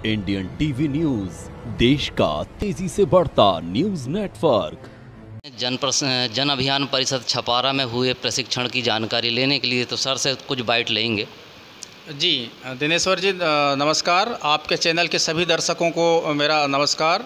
Indian TV news, देश का तेजी से बढ़ता न्यूज नेटवर्क। जन अभियान परिषद छपारा में हुए प्रशिक्षण की जानकारी लेने के लिए तो सर से कुछ बाइट लेंगे। जी दिनेश्वर जी, नमस्कार। आपके चैनल के सभी दर्शकों को मेरा नमस्कार।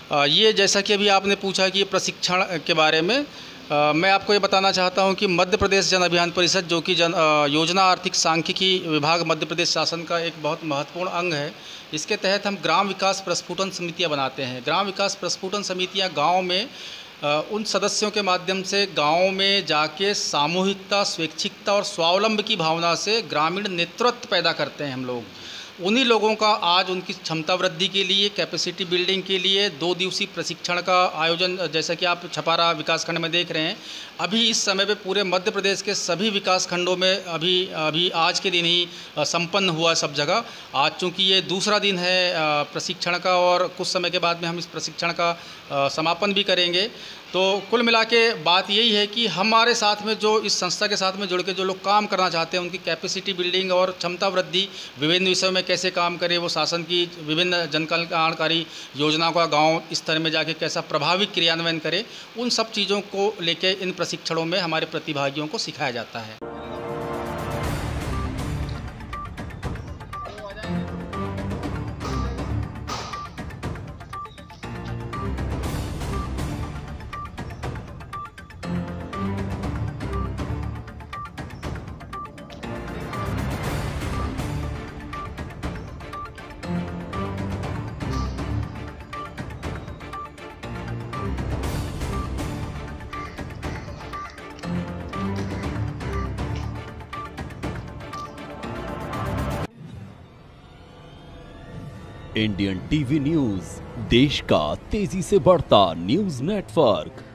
ये जैसा कि अभी आपने पूछा कि प्रशिक्षण के बारे में, मैं आपको ये बताना चाहता हूँ कि मध्य प्रदेश जन अभियान परिषद, जो कि योजना आर्थिक सांख्यिकी विभाग मध्य प्रदेश शासन का एक बहुत महत्वपूर्ण अंग है। इसके तहत हम ग्राम विकास प्रस्फुटन समितियाँ बनाते हैं। ग्राम विकास प्रस्फुटन समितियाँ गाँव में उन सदस्यों के माध्यम से गाँव में जाके सामूहिकता, स्वैच्छिकता और स्वावलंब की भावना से ग्रामीण नेतृत्व पैदा करते हैं हम लोग। उन्हीं लोगों का आज उनकी क्षमता वृद्धि के लिए, कैपेसिटी बिल्डिंग के लिए 2 दिवसीय प्रशिक्षण का आयोजन, जैसा कि आप छपारा विकासखंड में देख रहे हैं। अभी इस समय पे पूरे मध्य प्रदेश के सभी विकासखंडों में अभी आज के दिन ही संपन्न हुआ सब जगह। आज चूँकि ये दूसरा दिन है प्रशिक्षण का, और कुछ समय के बाद में हम इस प्रशिक्षण का समापन भी करेंगे। तो कुल मिला के बात यही है कि हमारे साथ में, जो इस संस्था के साथ में जुड़ के जो लोग काम करना चाहते हैं, उनकी कैपेसिटी बिल्डिंग और क्षमता वृद्धि, विभिन्न विषयों में कैसे काम करें, वो शासन की विभिन्न जनकल्याणकारी योजनाओं का गांव स्तर में जाके कैसा प्रभावी क्रियान्वयन करें, उन सब चीज़ों को लेके इन प्रशिक्षणों में हमारे प्रतिभागियों को सिखाया जाता है। इंडियन टीवी न्यूज, देश का तेजी से बढ़ता न्यूज नेटवर्क।